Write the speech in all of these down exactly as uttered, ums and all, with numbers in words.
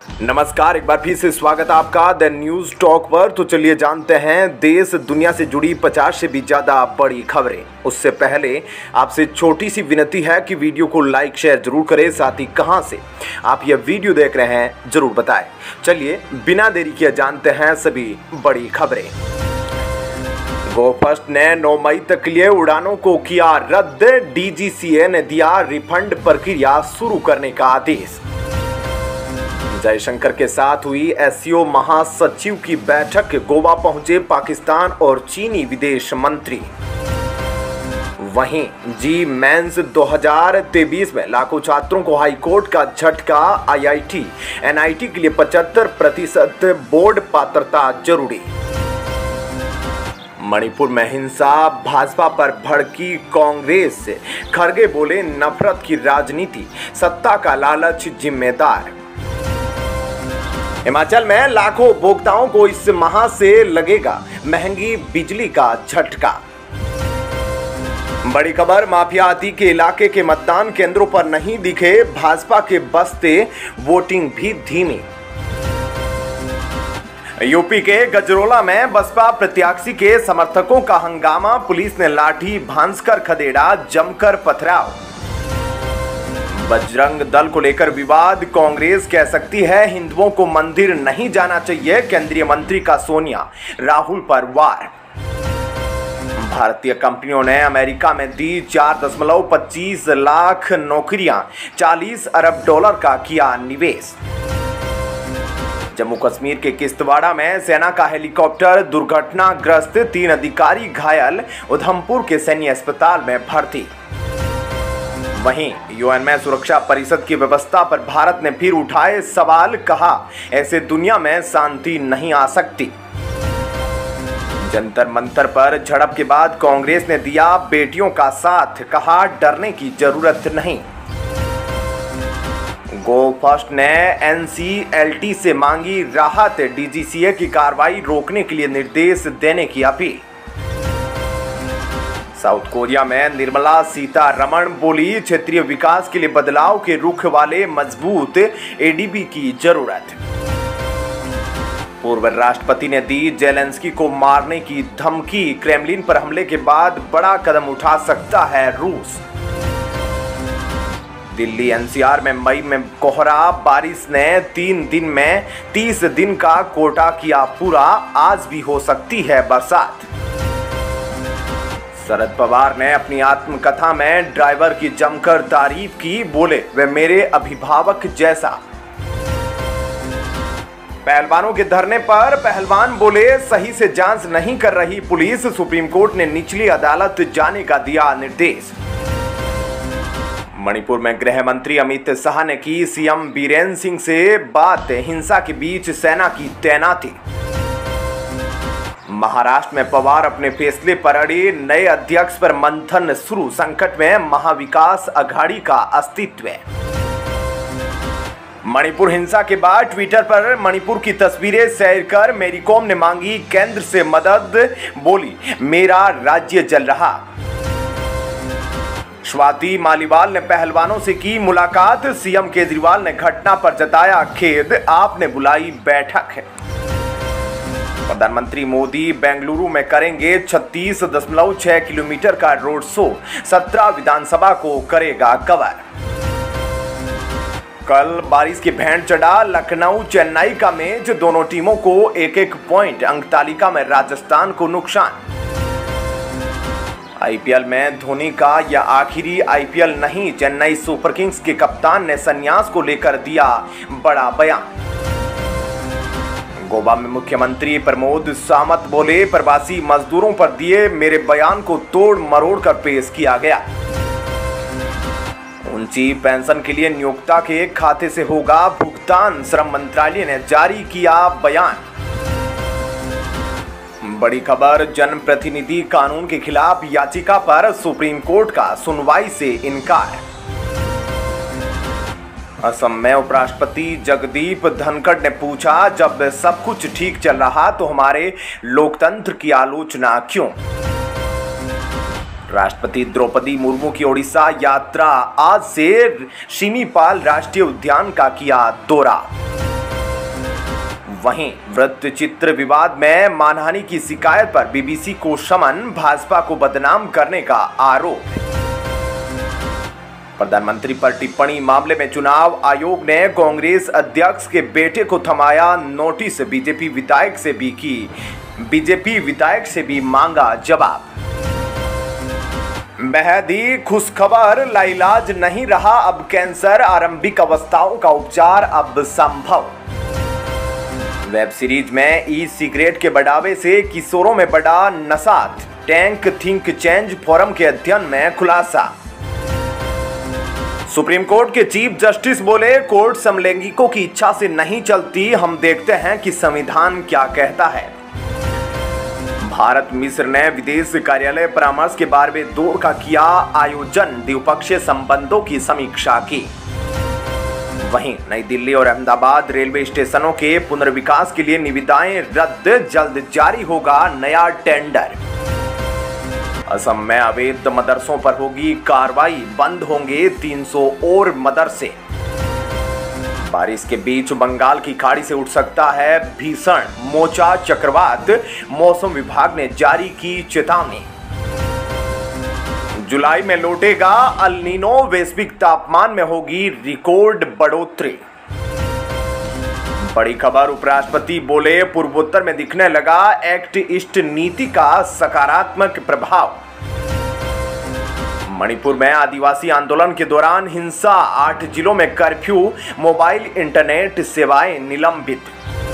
नमस्कार, एक बार फिर से स्वागत है आपका द न्यूज टॉक पर। तो चलिए जानते हैं देश दुनिया से जुड़ी पचास से भी ज्यादा बड़ी खबरें। उससे पहले आपसे छोटी सी विनती है कि वीडियो को लाइक शेयर जरूर करें, साथ ही कहां से आप यह वीडियो देख रहे हैं जरूर बताएं। चलिए बिना देरी किए जानते हैं सभी बड़ी खबरें। गोफस्ट ने नौ मई तक के लिए उड़ानों को किया रद्द, डीजीसीए ने दिया रिफंड प्रक्रिया शुरू करने का आदेश। जयशंकर के साथ हुई एससीओ महासचिव की बैठक, गोवा पहुंचे पाकिस्तान और चीनी विदेश मंत्री। वहीं जी मेंस दो हज़ार तेईस में लाखों छात्रों को हाईकोर्ट का झटका, आईआईटी एनआईटी के लिए पचहत्तर प्रतिशत बोर्ड पात्रता जरूरी। मणिपुर में हिंसा, भाजपा पर भड़की कांग्रेस, खड़गे बोले नफरत की राजनीति, सत्ता का लालच जिम्मेदार। हिमाचल में लाखों उपभोक्ताओं को इस माह से लगेगा महंगी बिजली का झटका। बड़ी खबर, माफिया आदि के इलाके के मतदान केंद्रों पर नहीं दिखे भाजपा के बस्ते, वोटिंग भी धीमी। यूपी के गजरोला में बसपा प्रत्याशी के समर्थकों का हंगामा, पुलिस ने लाठी भांसकर खदेड़ा, जमकर पथराव। बजरंग दल को लेकर विवाद, कांग्रेस कह सकती है हिंदुओं को मंदिर नहीं जाना चाहिए, केंद्रीय मंत्री का सोनिया राहुल पर वार। भारतीय कंपनियों ने अमेरिका में दी चार दशमलव पच्चीस लाख नौकरियां, चालीस अरब डॉलर का किया निवेश। जम्मू कश्मीर के किश्तवाड़ा में सेना का हेलीकॉप्टर दुर्घटनाग्रस्त, तीन अधिकारी घायल, उधमपुर के सैन्य अस्पताल में भर्ती। वहीं यूएन में सुरक्षा परिषद की व्यवस्था पर भारत ने फिर उठाए सवाल, कहा ऐसे दुनिया में शांति नहीं आ सकती। जंतर मंतर पर झड़प के बाद कांग्रेस ने दिया बेटियों का साथ, कहा डरने की जरूरत नहीं। गोफस्ट ने एनसीएलटी से मांगी राहत, डीजीसीए की कार्रवाई रोकने के लिए निर्देश देने की अपील। साउथ कोरिया में निर्मला सीतारमण बोली क्षेत्रीय विकास के लिए बदलाव के रुख वाले मजबूत एडीबी की जरूरत। पूर्व राष्ट्रपति ने दी जेलेंस्की को मारने की धमकी, क्रेमलिन पर हमले के बाद बड़ा कदम उठा सकता है रूस। दिल्ली एनसीआर में मई में कोहरा, बारिश ने तीन दिन में तीस दिन का कोटा किया पूरा, आज भी हो सकती है बरसात। शरद पवार ने अपनी आत्मकथा में ड्राइवर की जमकर तारीफ की, बोले वे मेरे अभिभावक जैसा। पहलवानों के धरने पर पहलवान बोले सही से जांच नहीं कर रही पुलिस, सुप्रीम कोर्ट ने निचली अदालत जाने का दिया निर्देश। मणिपुर में गृह मंत्री अमित शाह ने की सीएम बीरेन सिंह से बात, हिंसा के बीच सेना की तैनाती। महाराष्ट्र में पवार अपने फैसले पर अड़े, नए अध्यक्ष पर मंथन शुरू, संकट में महाविकास अघाड़ी का अस्तित्व। मणिपुर हिंसा के बाद ट्विटर पर मणिपुर की तस्वीरें शेयर कर मेरी कॉम ने मांगी केंद्र से मदद, बोली मेरा राज्य जल रहा। स्वाति मालीवाल ने पहलवानों से की मुलाकात, सीएम केजरीवाल ने घटना पर जताया खेद, आपने बुलाई बैठक। प्रधानमंत्री मोदी बेंगलुरु में करेंगे छत्तीस दशमलव छह किलोमीटर का रोड शो, सत्रह विधानसभा को करेगा कवर। कल बारिश की भेंट चढ़ा लखनऊ चेन्नई का मैच, दोनों टीमों को एक एक पॉइंट, अंक तालिका में राजस्थान को नुकसान। आईपीएल में धोनी का यह आखिरी आईपीएल नहीं, चेन्नई सुपर किंग्स के कप्तान ने संन्यास को लेकर दिया बड़ा बयान। गोवा में मुख्यमंत्री प्रमोद सावंत बोले प्रवासी मजदूरों पर दिए मेरे बयान को तोड़ मरोड़ कर पेश किया गया। ऊंची पेंशन के लिए नियोक्ता के खाते से होगा भुगतान, श्रम मंत्रालय ने जारी किया बयान। बड़ी खबर, जनप्रतिनिधि कानून के खिलाफ याचिका पर सुप्रीम कोर्ट का सुनवाई से इनकार। असम में उपराष्ट्रपति जगदीप धनखड़ ने पूछा जब सब कुछ ठीक चल रहा तो हमारे लोकतंत्र की आलोचना क्यों। राष्ट्रपति द्रौपदी मुर्मू की ओडिशा यात्रा, आज से शिमीपाल राष्ट्रीय उद्यान का किया दौरा। वहीं वृत्त चित्र विवाद में मानहानि की शिकायत पर बीबीसी को समन, भाजपा को बदनाम करने का आरोप। प्रधानमंत्री पर टिप्पणी मामले में चुनाव आयोग ने कांग्रेस अध्यक्ष के बेटे को थमाया नोटिस, बीजेपी विधायक से भी की बीजेपी विधायक से भी मांगा जवाब। बेहदी खुशखबर, लाइलाज नहीं रहा अब कैंसर, आरंभिक अवस्थाओं का उपचार अब संभव। वेब सीरीज में ई सिगरेट के बढ़ावे से किशोरों में बढ़ा नशा, टैंक थिंक चेंज फोरम के अध्ययन में खुलासा। सुप्रीम कोर्ट के चीफ जस्टिस बोले, कोर्ट समलैंगिकों की इच्छा से नहीं चलती, हम देखते हैं कि संविधान क्या कहता है। भारत मिस्र ने विदेश कार्यालय परामर्श के बारहवें दौर का किया आयोजन, द्विपक्षीय संबंधों की समीक्षा की। वहीं नई दिल्ली और अहमदाबाद रेलवे स्टेशनों के पुनर्विकास के लिए निविदाएं रद्द, जल्द जारी होगा नया टेंडर। असम में अवैध मदरसों पर होगी कार्रवाई, बंद होंगे तीन सौ और मदरसे। बारिश के बीच बंगाल की खाड़ी से उठ सकता है भीषण मोचा चक्रवात, मौसम विभाग ने जारी की चेतावनी। जुलाई में लौटेगा अल नीनो, वैश्विक तापमान में होगी रिकॉर्ड बढ़ोतरी। बड़ी खबर, उपराष्ट्रपति बोले, पूर्वोत्तर में दिखने लगा एक्ट ईस्ट नीति का सकारात्मक प्रभाव। मणिपुर में आदिवासी आंदोलन के दौरान हिंसा, आठ जिलों में कर्फ्यू, मोबाइल इंटरनेट सेवाएं निलंबित।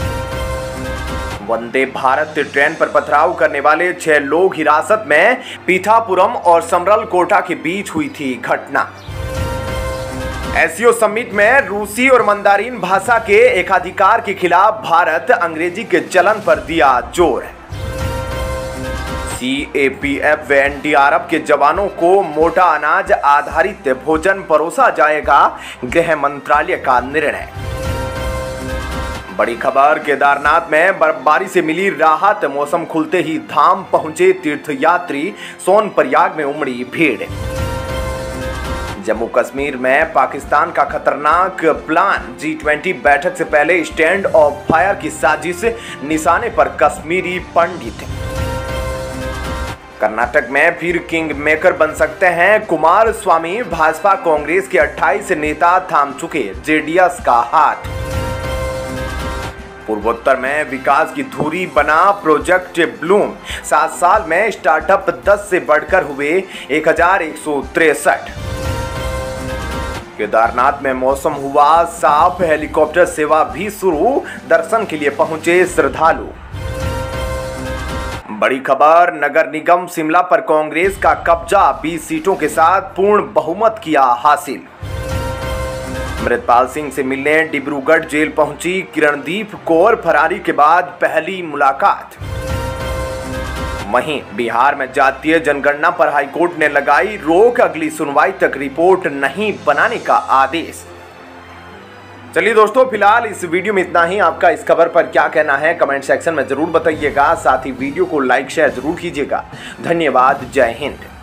वंदे भारत ट्रेन पर पथराव करने वाले छह लोग हिरासत में, पीठापुरम और समरल कोटा के बीच हुई थी घटना। एससीओ समिट में रूसी और मंदारिन भाषा के एकाधिकार के खिलाफ भारत, अंग्रेजी के चलन पर दिया जोर। सीएपीएफ व एनडीआरएफ के जवानों को मोटा अनाज आधारित भोजन परोसा जाएगा, गृह मंत्रालय का निर्णय। बड़ी खबर, केदारनाथ में बर्फबारी से मिली राहत, मौसम खुलते ही धाम पहुंचे तीर्थयात्री, सोनप्रयाग में उमड़ी भीड़। जम्मू कश्मीर में पाकिस्तान का खतरनाक प्लान, जी ट्वेंटी बैठक से पहले स्टैंड ऑफ फायर की साजिश, निशाने पर कश्मीरी पंडित। कर्नाटक में फिर किंग मेकर बन सकते हैं कुमार स्वामी, भाजपा कांग्रेस के अट्ठाईस नेता थाम चुके जेडीएस का हाथ। पूर्वोत्तर में विकास की धुरी बना प्रोजेक्ट ब्लूम, सात साल में स्टार्टअप दस से बढ़कर हुए एक हजार एक सौ तिरसठ। केदारनाथ में मौसम हुआ साफ, हेलीकॉप्टर सेवा भी शुरू, दर्शन के लिए पहुंचे श्रद्धालु। बड़ी खबर, नगर निगम शिमला पर कांग्रेस का कब्जा, बीस सीटों के साथ पूर्ण बहुमत किया हासिल। अमृतपाल सिंह से मिलने डिब्रूगढ़ जेल पहुंची किरणदीप कौर, फरारी के बाद पहली मुलाकात। वहीं बिहार में जातीय जनगणना पर हाईकोर्ट ने लगाई रोक, अगली सुनवाई तक रिपोर्ट नहीं बनाने का आदेश। चलिए दोस्तों, फिलहाल इस वीडियो में इतना ही। आपका इस खबर पर क्या कहना है कमेंट सेक्शन में जरूर बताइएगा, साथ ही वीडियो को लाइक शेयर जरूर कीजिएगा। धन्यवाद, जय हिंद।